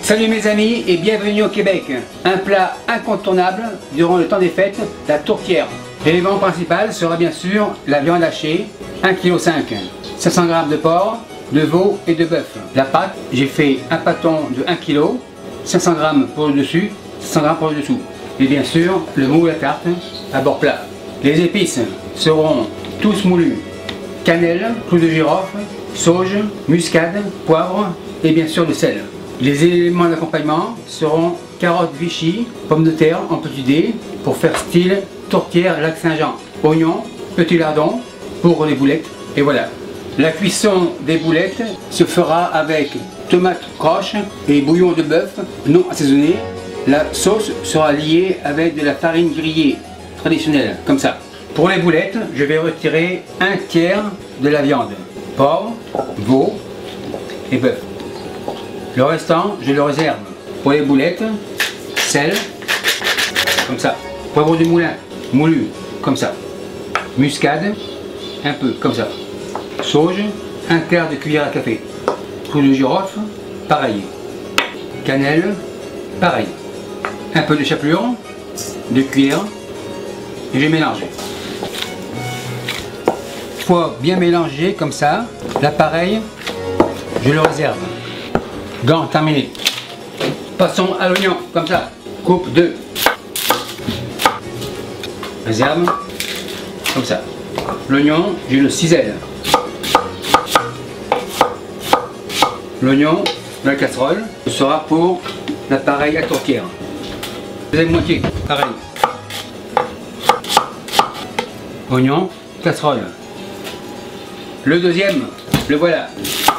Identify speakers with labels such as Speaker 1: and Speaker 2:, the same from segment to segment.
Speaker 1: Salut mes amis et bienvenue au Québec. Un plat incontournable durant le temps des fêtes, la tourtière. L'élément principal sera bien sûr la viande hachée, 1,5 kg, 500 g de porc, de veau et de bœuf. La pâte, j'ai fait un pâton de 1 kg, 500 g pour le dessus, 500 g pour le dessous. Et bien sûr, le moule à tarte à bord plat. Les épices seront tous moulus. Cannelle, clou de girofle, sauge, muscade, poivre et bien sûr le sel. Les éléments d'accompagnement seront carottes Vichy, pommes de terre en petits dés pour faire style tourtière lac Saint-Jean, oignons, petits lardons pour les boulettes et voilà. La cuisson des boulettes se fera avec tomates croches et bouillon de bœuf non assaisonné. La sauce sera liée avec de la farine grillée traditionnelle, comme ça. Pour les boulettes, je vais retirer 1/3 de la viande, porc, veau et bœuf. Le restant, je le réserve pour les boulettes, sel, comme ça. Poivre du moulin, moulu, comme ça. Muscade, un peu, comme ça. Sauge, 1/4 de cuillère à café. Clou de girofle, pareil. Cannelle, pareil. Un peu de chapelure, de cuillère, et je mélange. Une fois bien mélangé comme ça, l'appareil, je le réserve. Gant terminé. Passons à l'oignon, comme ça. Coupe 2. Réserve, comme ça. L'oignon, je le cisèle. L'oignon dans la casserole, ce sera pour l'appareil à tourtière. Deuxième moitié, pareil. Oignon, casserole. Le deuxième, le voilà.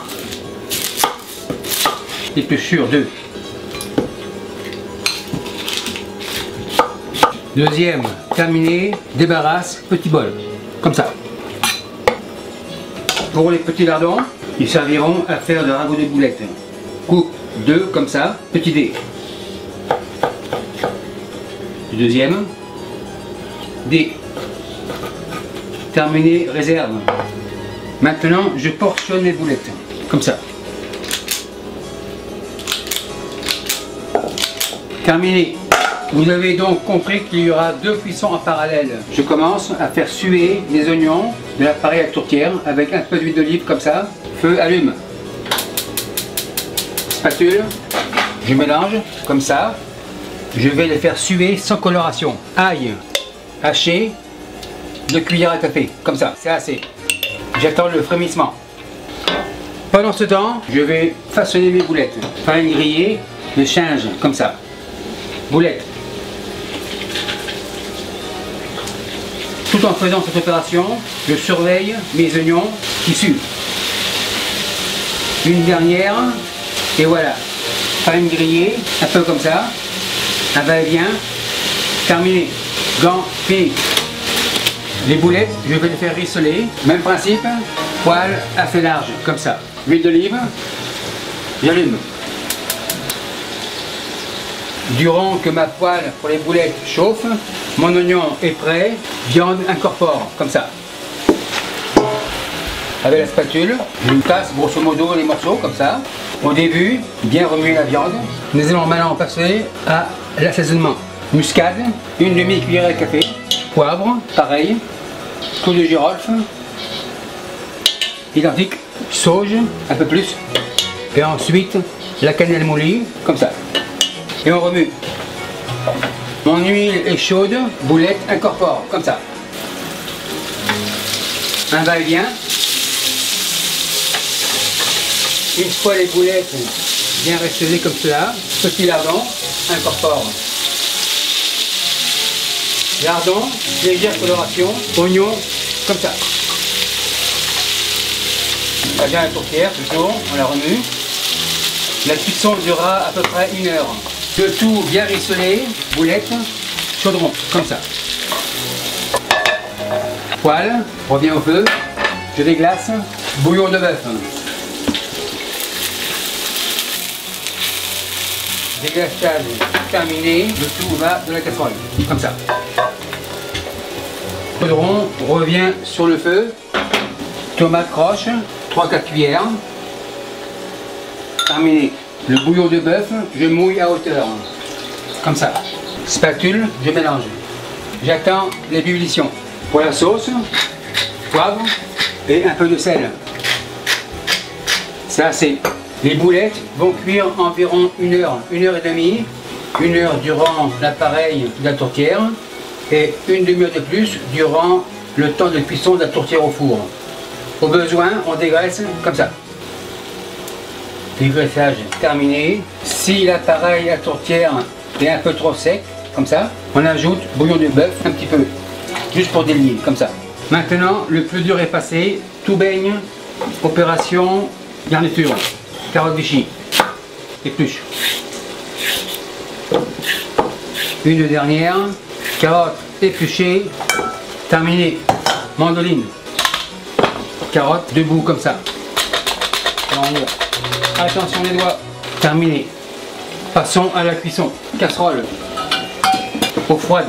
Speaker 1: Épluchure 2. Deuxième, terminé, débarrasse, petit bol, comme ça. Pour les petits lardons, ils serviront à faire le ragoût de boulettes. Coupe 2 comme ça, petit dé. Le deuxième, dé. Terminé, réserve. Maintenant, je portionne les boulettes, comme ça. Terminé. Vous avez donc compris qu'il y aura 2 cuissons en parallèle. Je commence à faire suer les oignons de l'appareil à tourtière avec un peu d'huile d'olive comme ça. Feu, allume. Spatule. Je mélange comme ça. Je vais les faire suer sans coloration. Ail haché, 2 cuillères à café, comme ça, c'est assez. J'attends le frémissement. Pendant ce temps, je vais façonner mes boulettes. Farine grillée, je change comme ça. Boulettes. Tout en faisant cette opération, je surveille mes oignons qui suent. Une dernière, et voilà. Farine grillée, un peu comme ça. Un va-et-vient, terminé. Gant, fini. Les boulettes, je vais les faire rissoler. Même principe, poêle assez large, comme ça. Huile d'olive, j'allume. Durant que ma poêle pour les boulettes chauffe, mon oignon est prêt, viande incorpore, comme ça. Avec la spatule, je tasse grosso modo les morceaux, comme ça. Au début, bien remuer la viande. Nous allons maintenant passer à l'assaisonnement. Muscade, une demi-cuillère à café. Poivre, pareil. Clou de girofle, identique. Sauge, un peu plus. Et ensuite, la cannelle moulue, comme ça. Et on remue. Mon huile est chaude, boulettes incorpore, comme ça. Un va-et-vient. Une fois les boulettes bien réchaudées comme cela, petit lardon, incorpore. Lardon, légère coloration, oignon, comme ça. La viande à tourtière, toujours, on la remue. La cuisson durera à peu près 1 heure. Le tout bien rissolé, boulettes, chaudron, comme ça. Poêle, revient au feu, je déglace, bouillon de bœuf. Déglaçage terminé, le tout va de la casserole, comme ça. Chaudron revient sur le feu, tomate croche, 3-4 cuillères. Terminé. Le bouillon de bœuf, je mouille à hauteur. Comme ça. Spatule, je mélange. J'attends l'ébullition. Pour la sauce, poivre et un peu de sel. C'est assez. Les boulettes vont cuire environ 1 heure, 1 heure et demie. 1 heure durant l'appareil de la tourtière et une demi-heure de plus durant le temps de cuisson de la tourtière au four. Au besoin, on dégraisse comme ça. Dégraissage terminé. Si l'appareil à tourtière est un peu trop sec, comme ça, on ajoute bouillon de bœuf un petit peu, juste pour délier, comme ça. Maintenant, le plus dur est passé, tout baigne, opération garniture, carottes Vichy, épluche. Une dernière, carottes épluchées, terminé, mandoline, carottes debout comme ça. Attention les doigts, terminé. Passons à la cuisson, casserole, eau froide,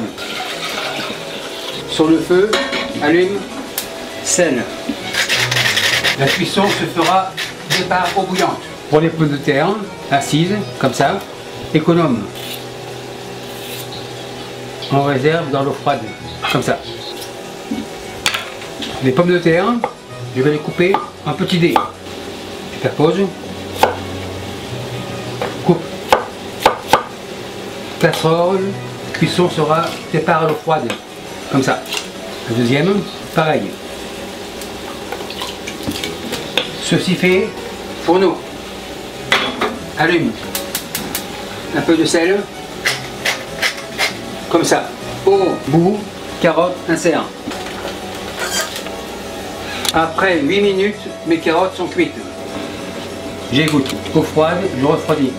Speaker 1: sur le feu, allume, sel. La cuisson se fera départ eau bouillante. Pour les pommes de terre, assises, comme ça, économe. On réserve dans l'eau froide, comme ça. Les pommes de terre, je vais les couper en petits dés. Je fais pause. Coupe. Casserole, cuisson sera départ à l'eau froide, comme ça. La deuxième, pareil. Ceci fait, fourneau. Allume. Un peu de sel. Comme ça. Au bout, carottes, insère. Après 8 minutes, mes carottes sont cuites. J'égoutte. Eau froide, je refroidis.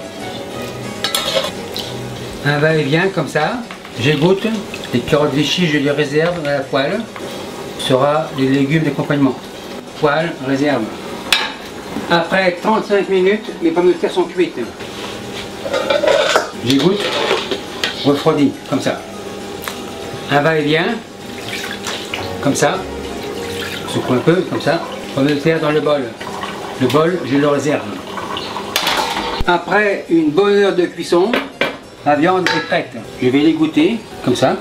Speaker 1: Un va-et-vient comme ça. J'égoutte. Les carottes Vichy, je les réserve dans la poêle. Ce sera les légumes d'accompagnement. Poêle, réserve. Après 35 minutes, mes pommes de terre sont cuites. J'égoutte. Refroidi, comme ça. Un va-et-vient, comme ça. Secoue un peu, comme ça. Pommes de terre dans le bol. Le bol, je le réserve. Après une bonne heure de cuisson, la viande est prête. Je vais l'égoutter, comme ça.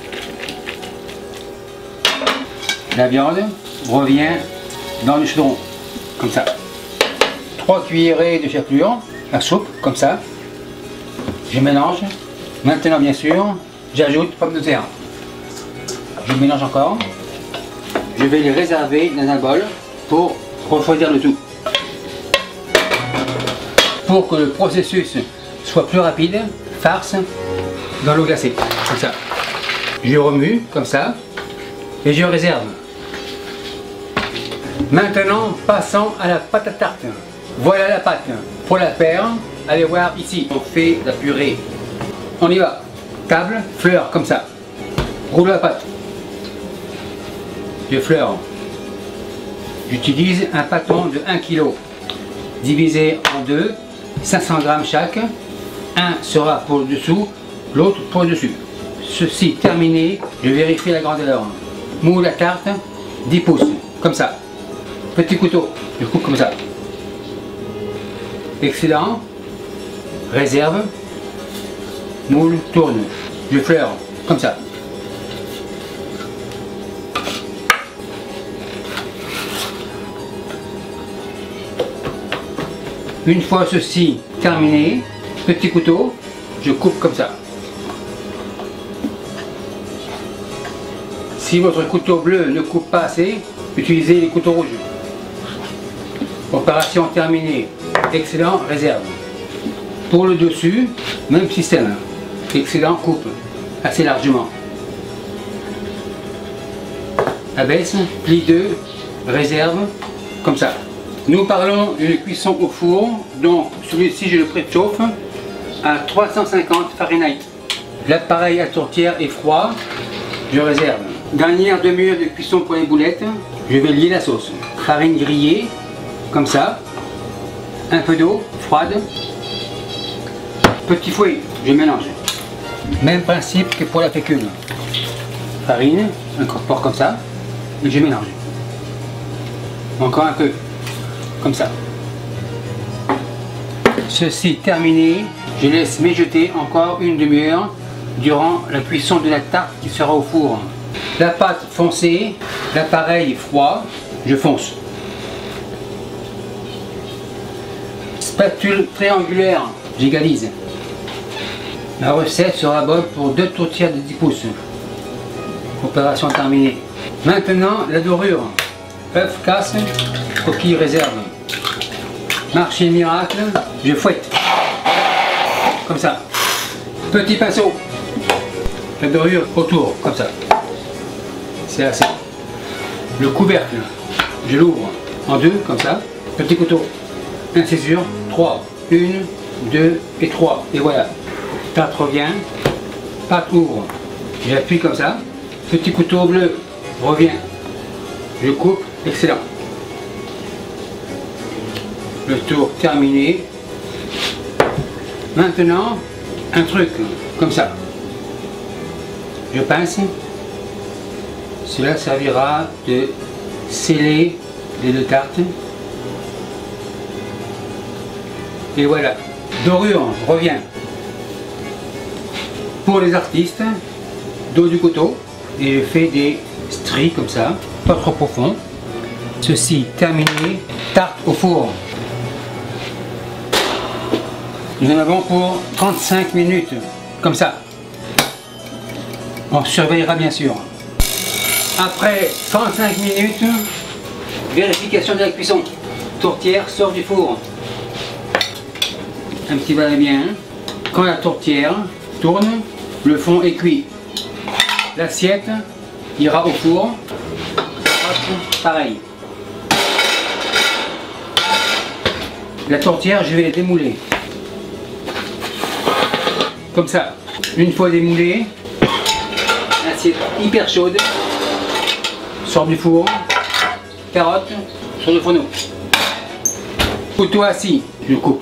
Speaker 1: La viande revient dans le chaudron, comme ça. 3 cuillerées de chapelure, la soupe, comme ça. Je mélange. Maintenant, bien sûr, j'ajoute pommes de terre. Je mélange encore. Je vais les réserver dans un bol pour refroidir le tout. Pour que le processus soit plus rapide, farce dans l'eau glacée, comme ça. Je remue, comme ça, et je réserve. Maintenant, passons à la pâte à tarte. Voilà la pâte. Pour la faire, allez voir ici. On fait la purée. On y va. Table, fleur, comme ça. Roule la pâte. Je fleure. J'utilise un pâton de 1 kg. Divisé en deux, 500 g chaque. Un sera pour le dessous, l'autre pour le dessus. Ceci terminé, je vérifie la grandeur. Moule à tarte, 10 pouces, comme ça. Petit couteau, je coupe comme ça. Excellent. Réserve. Moule, tourne. Je fleure, comme ça. Une fois ceci terminé, petit couteau, je coupe comme ça. Si votre couteau bleu ne coupe pas assez, utilisez les couteaux rouges. Opération terminée. Excellent, réserve. Pour le dessus, même système. Excellent, coupe assez largement. Abaisse, plie 2, réserve, comme ça. Nous parlons d'une cuisson au four, donc celui-ci je le préchauffe à 350 Fahrenheit. L'appareil à tourtière est froid, je réserve. Dernière demi-heure de cuisson pour les boulettes, je vais lier la sauce. Farine grillée, comme ça. Un peu d'eau froide. Petit fouet, je mélange. Même principe que pour la fécule. Farine, incorpore comme ça, et je mélange. Encore un peu, comme ça. Ceci terminé, je laisse mijoter encore une demi-heure durant la cuisson de la tarte qui sera au four. La pâte foncée, l'appareil froid, je fonce. Spatule triangulaire, j'égalise. La recette sera bonne pour 2 tourtières de 10 pouces. Opération terminée. Maintenant, la dorure. œuf casse, coquille réserve. Marché miracle, je fouette. Comme ça. Petit pinceau. La dorure autour, comme ça. C'est assez. Le couvercle, je l'ouvre en deux, comme ça. Petit couteau. Incésure, 3. 1, 2 et 3. Et voilà. Tarte revient. Pâte ouvre. J'appuie comme ça. Petit couteau bleu revient. Je coupe. Excellent. Le tour terminé. Maintenant, un truc comme ça. Je pince. Cela servira de sceller les deux tartes. Et voilà. Dorure revient. Pour les artistes, dos du couteau. Et je fais des stries comme ça, pas trop profond. Ceci terminé. Tarte au four. Nous en avons pour 35 minutes, comme ça. On surveillera bien sûr. Après 35 minutes, vérification de la cuisson. Tourtière sort du four. Un petit va-et-bien. Quand la tourtière tourne, le fond est cuit. L'assiette ira au four. Pareil. La tourtière, je vais la démouler. Comme ça. Une fois démoulée, l'assiette hyper chaude. Sort du four. Carotte sur le fourneau. Couteau assis, je coupe.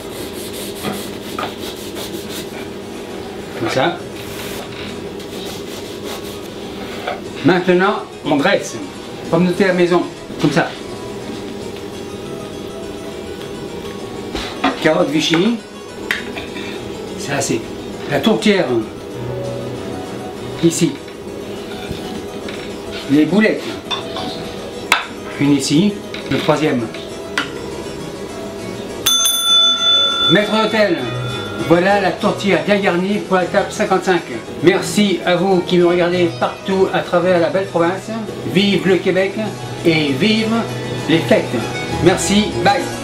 Speaker 1: Comme ça. Maintenant, on dresse. Pommes de terre à maison, comme ça. Carotte Vichy. C'est assez. La tourtière. Ici. Les boulettes. Une ici. Le troisième. Maître d'hôtel. Voilà la tourtière bien garnie pour la table 55. Merci à vous qui me regardez partout à travers la belle province. Vive le Québec et vive les fêtes. Merci, bye.